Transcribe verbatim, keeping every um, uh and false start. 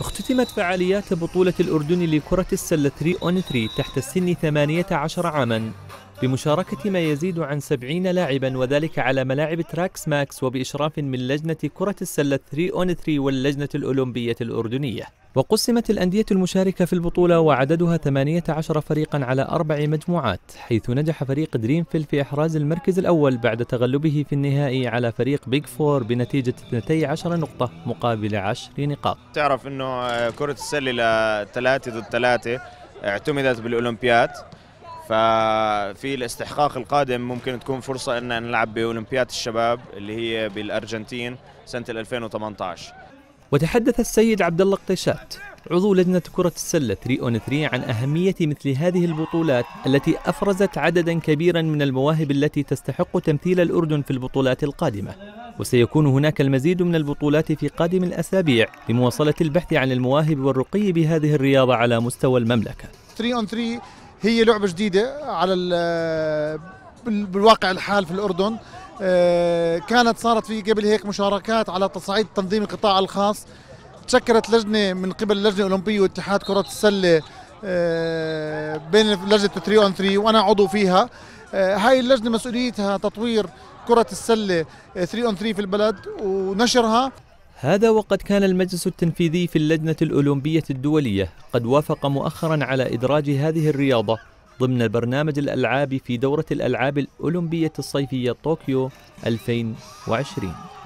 اختتمت فعاليات بطولة الأردن لكرة السلة ثلاثة أون ثلاثة تحت سن ثمانية عشر عاما بمشاركة ما يزيد عن سبعين لاعبا، وذلك على ملاعب تراكس ماكس وبإشراف من لجنة كرة السلة ثلاثة أون ثلاثة واللجنة الأولمبية الأردنية. وقسمت الأندية المشاركة في البطولة وعددها ثمانية عشر فريقا على أربع مجموعات، حيث نجح فريق دريمفيل في إحراز المركز الأول بعد تغلبه في النهائي على فريق بيج فور بنتيجة اثنتي عشرة نقطة مقابل عشر نقاط. تعرف إنه كرة السلة لثلاثة ضد ثلاثة اعتمدت بالأولمبياد، ففي الاستحقاق القادم ممكن تكون فرصة إن نلعب بأولمبياد الشباب اللي هي بالأرجنتين سنة ألفين وثمانية عشر. وتحدث السيد عبد الله قطيشات عضو لجنة كرة السلة ثلاثة أون ثلاثة عن أهمية مثل هذه البطولات التي أفرزت عددا كبيرا من المواهب التي تستحق تمثيل الأردن في البطولات القادمة، وسيكون هناك المزيد من البطولات في قادم الأسابيع لمواصلة البحث عن المواهب والرقي بهذه الرياضة على مستوى المملكة. ثلاثة أون ثلاثة هي لعبة جديدة على بالواقع الحال في الأردن. كانت صارت في قبل هيك مشاركات على تصعيد تنظيم القطاع الخاص. تشكلت لجنة من قبل اللجنة الأولمبية واتحاد كرة السلة بين لجنة ثلاثة أون ثلاثة وأنا عضو فيها. هاي اللجنة مسؤوليتها تطوير كرة السلة ثلاثة أون ثلاثة في البلد ونشرها. هذا وقد كان المجلس التنفيذي في اللجنة الأولمبية الدولية قد وافق مؤخرا على إدراج هذه الرياضة ضمن برنامج الألعاب في دورة الألعاب الأولمبية الصيفية طوكيو ألفين وعشرين.